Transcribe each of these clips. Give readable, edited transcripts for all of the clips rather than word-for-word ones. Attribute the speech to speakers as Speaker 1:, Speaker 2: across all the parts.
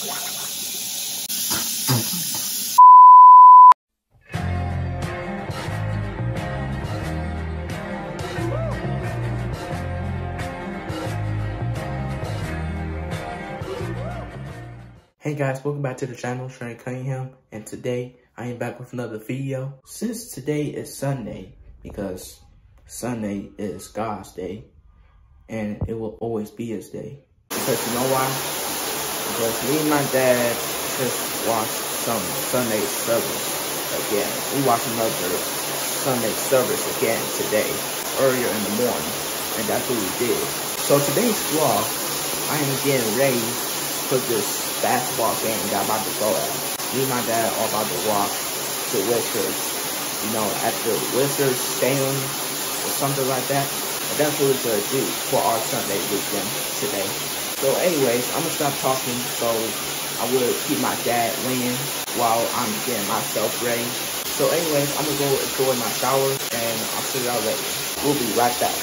Speaker 1: Hey guys, welcome back to the channel, Trey Cunningham, and today I am back with another video. Since today is Sunday, because Sunday is God's day, and it will always be His day. Because you know why? Because me and my dad just watched some Sunday service again. We watched another Sunday service again today, earlier in the morning, and that's what we did. So today's vlog, I am getting ready for this basketball game that I'm about to go at. Me and my dad are about to walk to Wizards, at the Wizards Stadium or something like that. And that's what we're gonna do for our Sunday weekend today. So anyways, I'm gonna stop talking so I will keep my dad laying while I'm getting myself ready. So anyways, I'm gonna go enjoy my shower and I'll see y'all later. We'll be right back.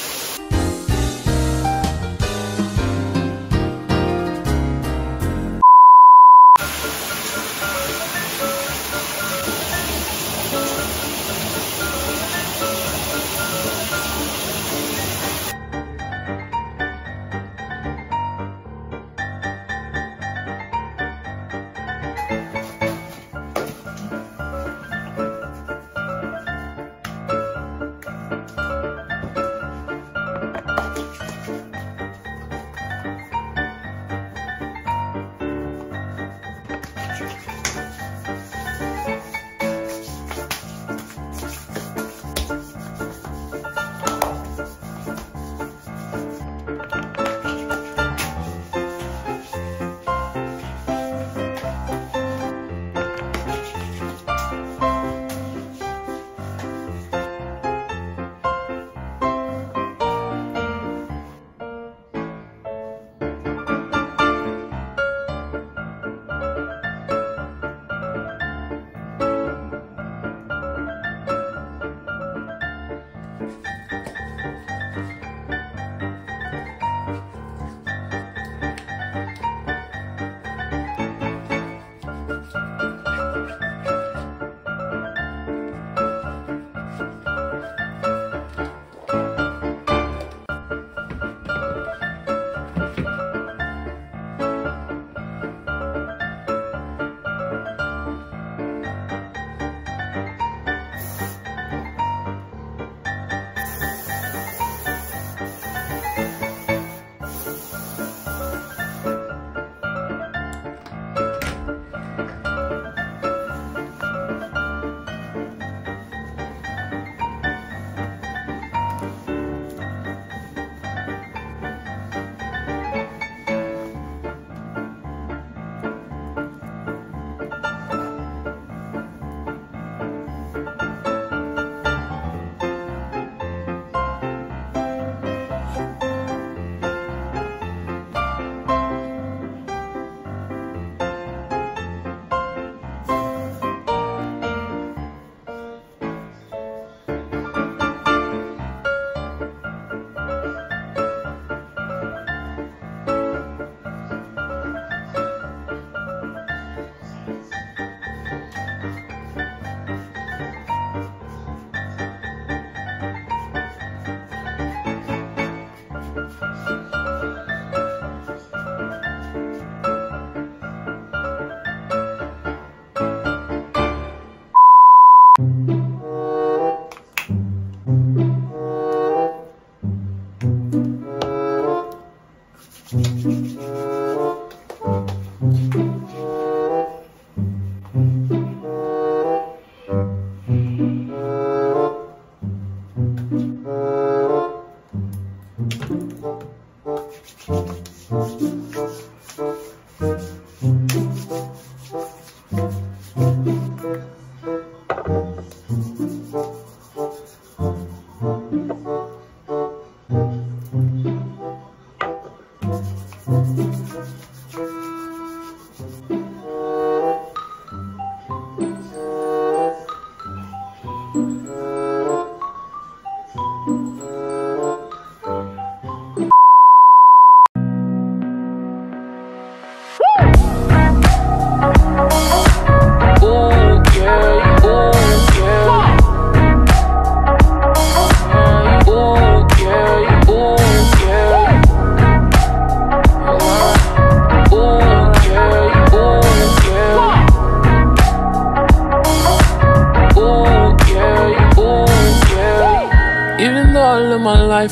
Speaker 2: Woo!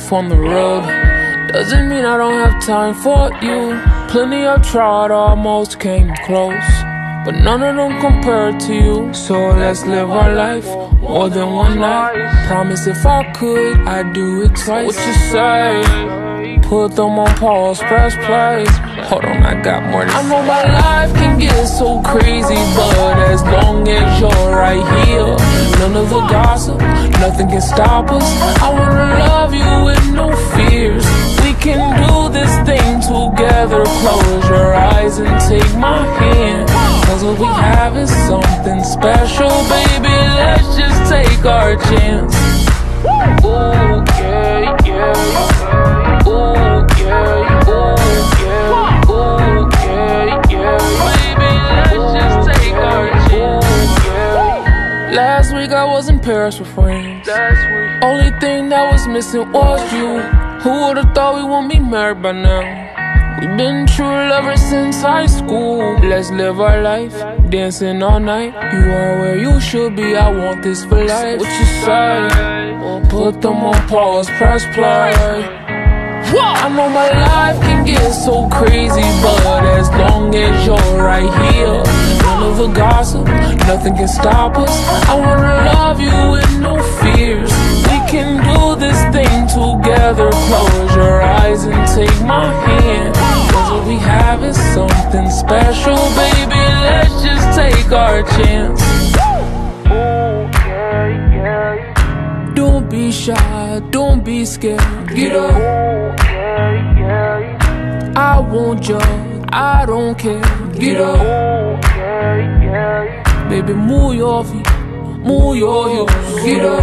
Speaker 2: life on the road doesn't mean I don't have time for you. Plenty I've tried, almost came close, but none of them compare to you. So let's live our life more than one night. Promise if I could, I'd do it twice. What you say? Put them on pause, press play. Hold on, I got more to say. I know my life can get so crazy, but as long as you're right here, none of the gossip, nothing can stop us. I wanna love you with no fears. We can do this thing together. Close your eyes and take my hand, 'cause what we have is something special, baby. Let's just take our chance. Ooh, yeah, yeah. Ooh, yeah, ooh, yeah. Ooh, yeah, yeah. Baby, let's just take our chance. Yeah. Last week I was in Paris with friends. Only thing that was missing was you. Who would've thought we wouldn't be married by now? We've been true lovers since high school. Let's live our life, dancing all night. You are where you should be, I want this for life. What you say? Put them on pause, press play. I know my life can get so crazy, but as long as you're right here, none of the gossip, nothing can stop us. I wanna love you with no fears. We can do this thing together. Close your eyes and take my hand, 'cause what we have is something special, baby. Let's just take our chance. Don't be shy, don't be scared. Get up. I won't judge, I don't care. Get up. Baby, move your feet, move your hips. Get up.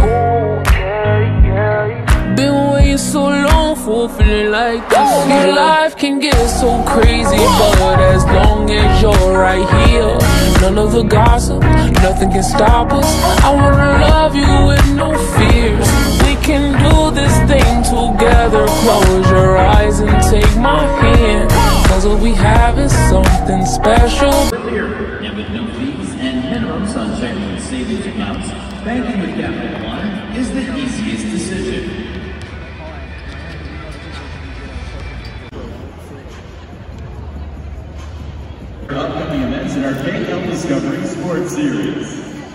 Speaker 2: Been waiting so long for feeling like this. Your life can get so crazy, but as long as you're right here, none of the gossip, nothing can stop us. I wanna love you with no fears. We can do this thing together. Close your eyes and take my hand, 'cause what we have is something special.
Speaker 3: And with no fees and minimums on genuine savings accounts, banking with Capital One is the easiest decision. Upcoming events in our KL Discovery Sports Series.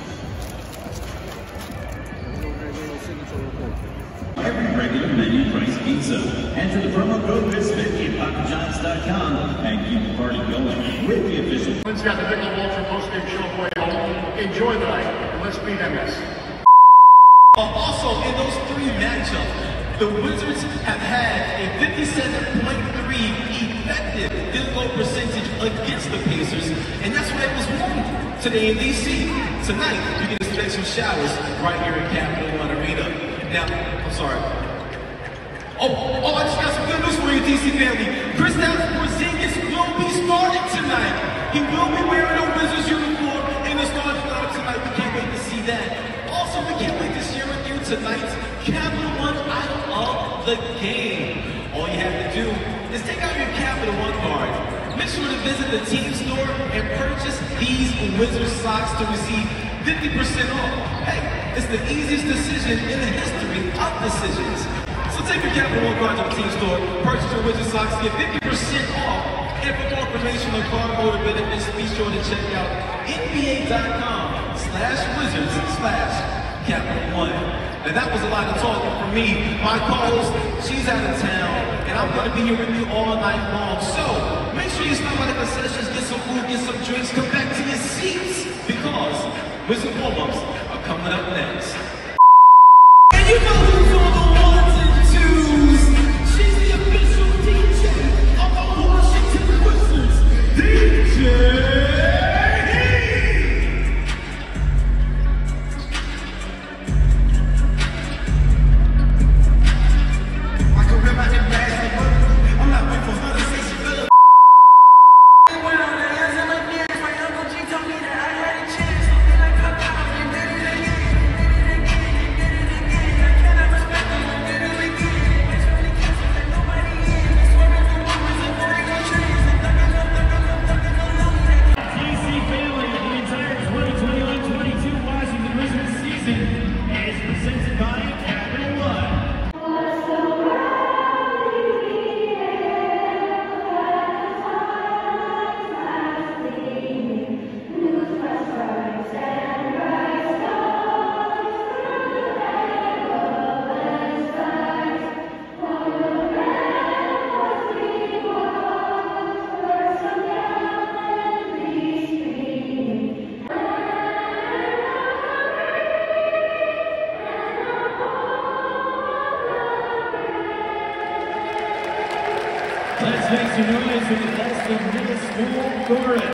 Speaker 3: Every regular menu price pizza. Enter the promo code BISFIT at PapaJohns.com and keep the party going with the official.
Speaker 4: It's got the Michelob Ultra post-game show for you home. Enjoy the night, and let's beat MS.
Speaker 5: Also, in those three matchups, the Wizards have had a 57.3 effective field goal percentage against the Pacers, and that's what it was won today in DC. Tonight, you can expect some showers right here in Capital One Arena. Now, I'm sorry. I just got some good news for you, DC family. Kristaps Porzingis will be starting tonight. He will be wearing a Wizards uniform in the starting lineup tonight. We can't wait to see that. Also, we can't wait to share with you tonight's Capital One item of the game. All you have to do is take out your Capital One card. Make sure to visit the team store and purchase these Wizards socks to receive 50% off. Hey, it's the easiest decision in the history of decisions. So take your Capital One card to the team store, purchase your Wizards socks, get 50% off. And for more information on card holder benefits, be sure to check out NBA.com/Wizards/Capital One. And that was a lot of talking from me. My co-host, she's out of town, and I'm going to be here with you all night long. So make sure you stop by the concessions, get some food, get some drinks, come back to your seats, because Wizard warm-ups are coming up next. And you know who's on the ones and twos? She's the official DJ of the Washington Wizards, DJ.
Speaker 3: Let's make some noise for the Boston Middle School Chorus.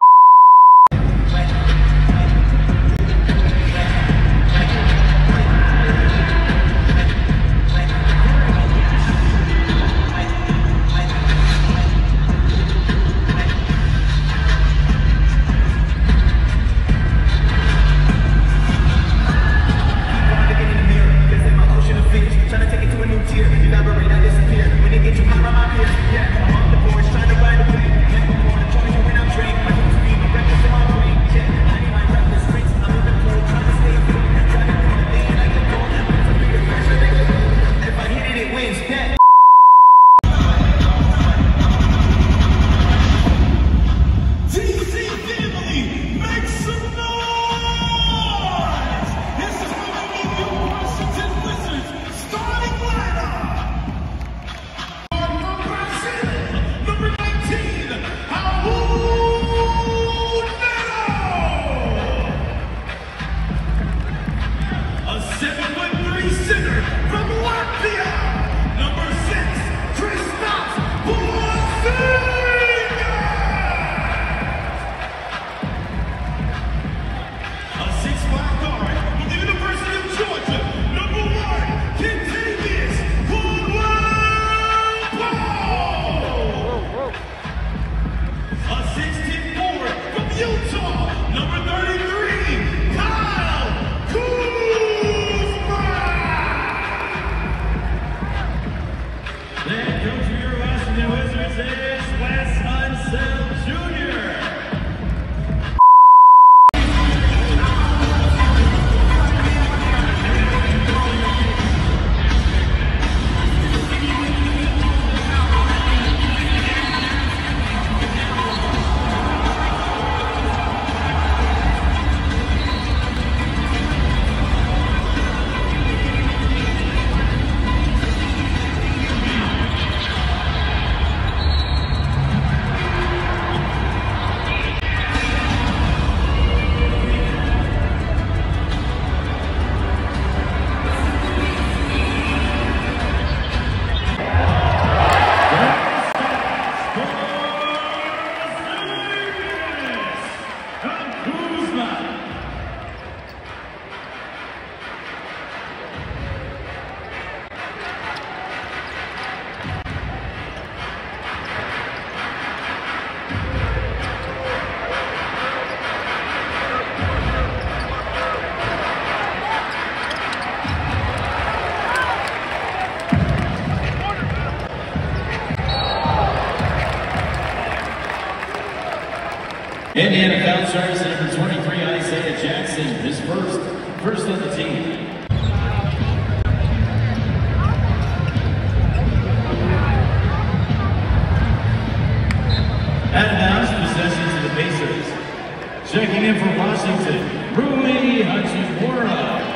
Speaker 3: Indiana foul starts at number 23, Isaiah Jackson, his first on the team. Out of bounds, possession to the Pacers. Checking in for Washington, Rui Hachimura.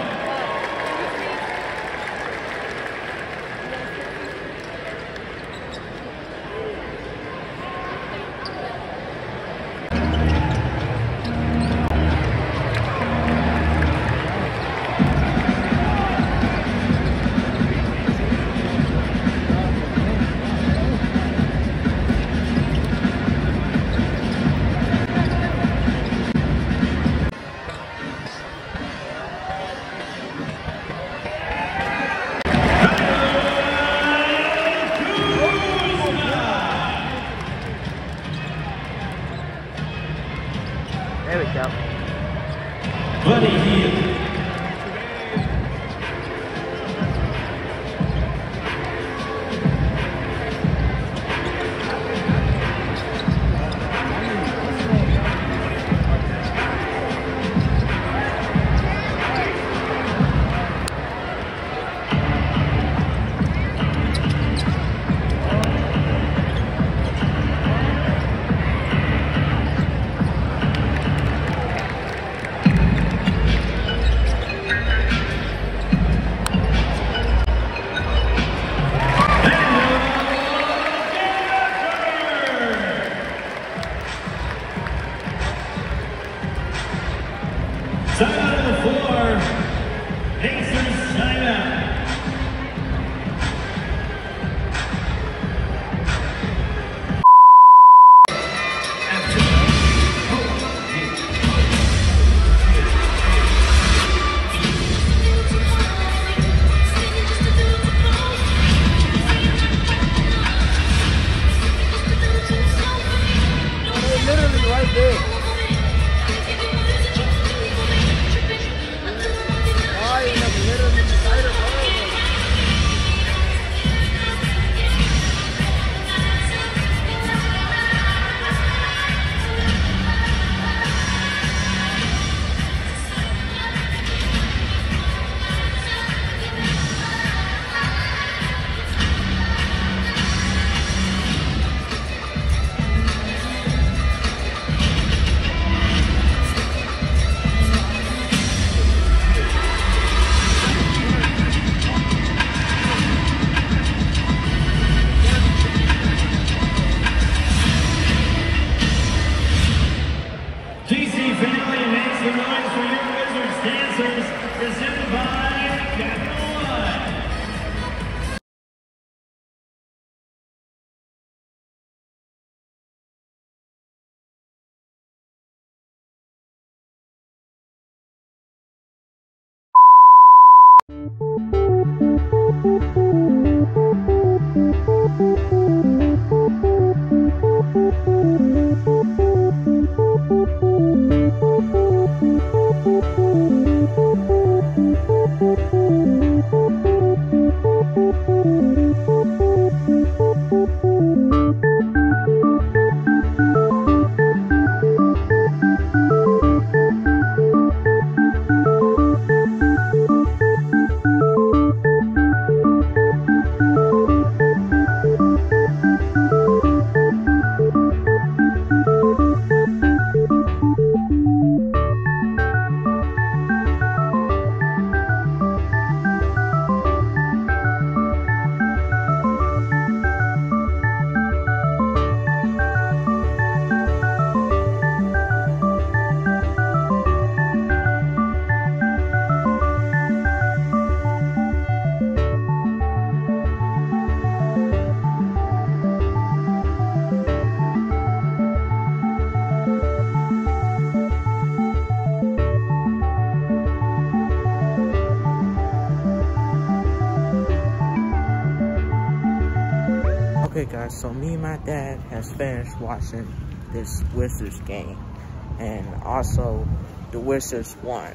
Speaker 1: Okay guys, so me and my dad has finished watching this Wizards game, and also the Wizards won.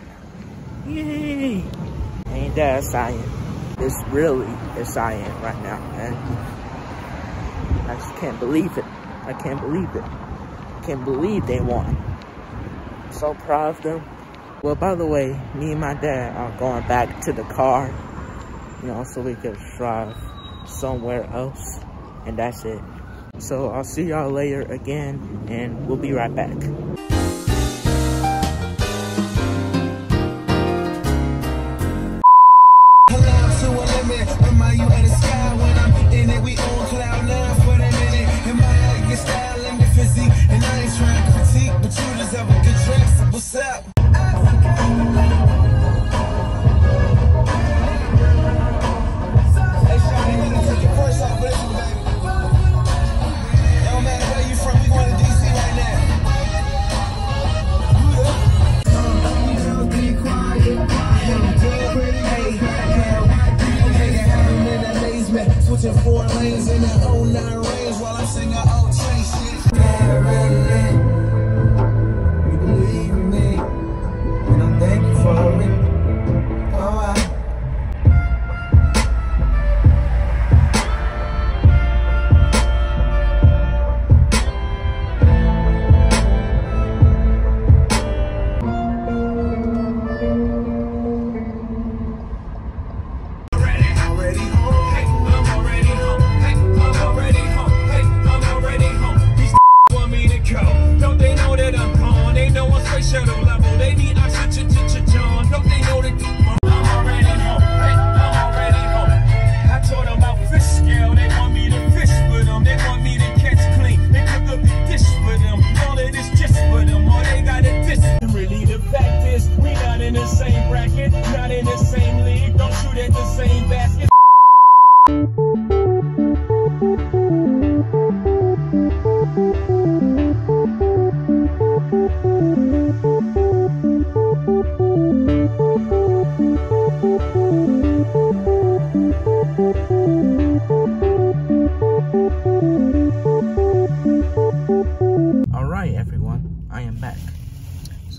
Speaker 1: Yay! Ain't that exciting? It's really exciting right now, man. I just can't believe it. I can't believe it. I can't believe they won. I'm so proud of them. Well, by the way, me and my dad are going back to the car, you know, so we could drive somewhere else. And that's it. So I'll see y'all later again, and we'll be right back.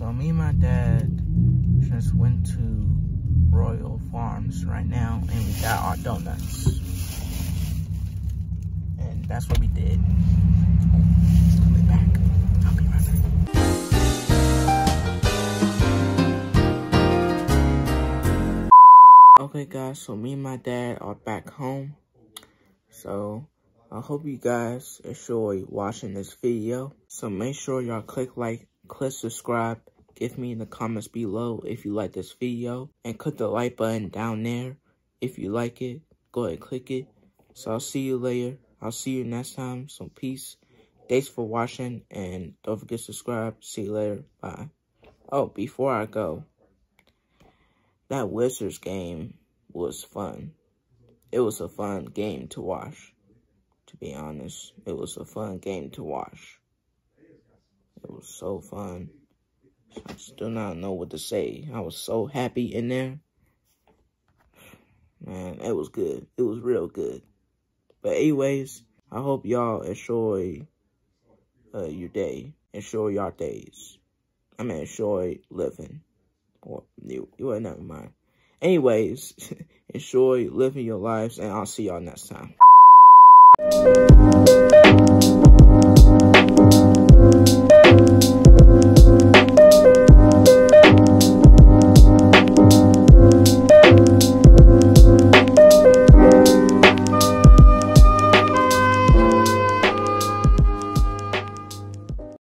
Speaker 1: So me and my dad just went to Royal Farms right now and we got our donuts. And that's what we did. I'll be back. I'll be right back. Okay guys, so me and my dad are back home. So I hope you guys enjoy watching this video. So make sure y'all click like, click subscribe. Give me in the comments below if you like this video. And click the like button down there. If you like it, go ahead and click it. So I'll see you later. I'll see you next time. So peace. Thanks for watching. And don't forget to subscribe. See you later. Bye. Oh, before I go. That Wizards game was fun. It was a fun game to watch. To be honest, it was a fun game to watch. It was so fun. I still not know what to say. I was so happy in there. Man, it was good. It was real good. But anyways, I hope y'all enjoy your day. Enjoy your days. I mean, enjoy living. Or, well, never mind. Anyways, enjoy living your lives, and I'll see y'all next time.